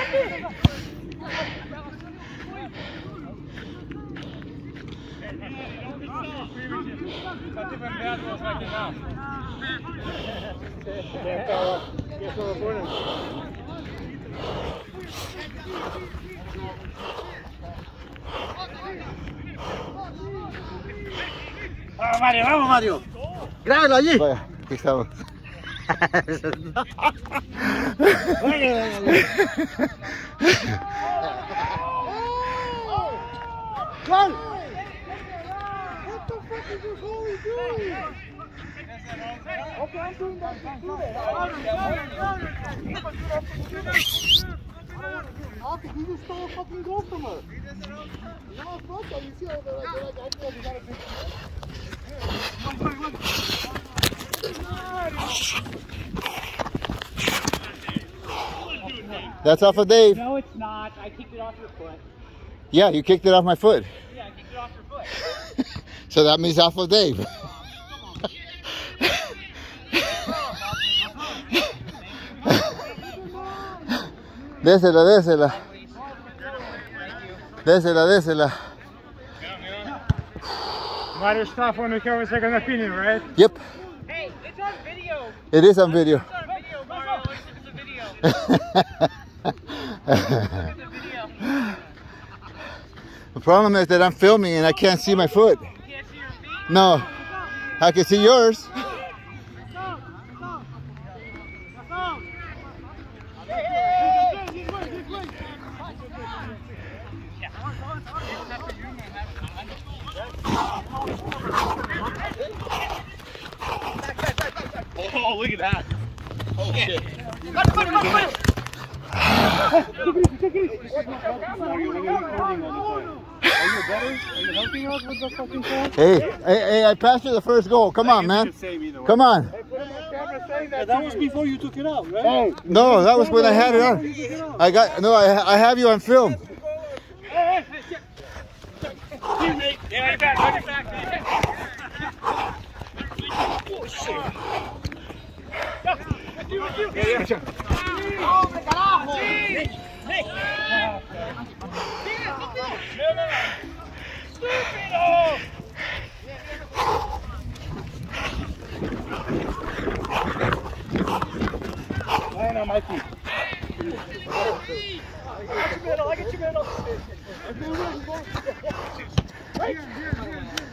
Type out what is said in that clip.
Vamos Mario, vamos Mario. Grábelo allí. Vaya, aquí estamos. Gol. Okay, I'm doing that. Okay, he just stole a fucking goal from her. No, fuck that. You see how they're like, I feel like got a big. That's off of Dave. No, it's not. I kicked it off your foot. Yeah, you kicked it off my foot. Yeah, I kicked it off your foot. So that means off of Dave. Désela, désela. Désela, désela. Mario stuff on the camera, second opinion, right? Yep. Hey, it's on video. It is on video. It's on video, Mario. It's a video. It's a video. The problem is that I'm filming and I can't see my foot. You can't see your feet? No, I can see yours. Oh, look at that. Oh, shit. Hey, I passed you the first goal. Come on, man. Come on. That was before you took it out, right? No, that was when I had it on. I have you on film. ¡Hombre, carajo! Bueno, Mikey. I get you middle.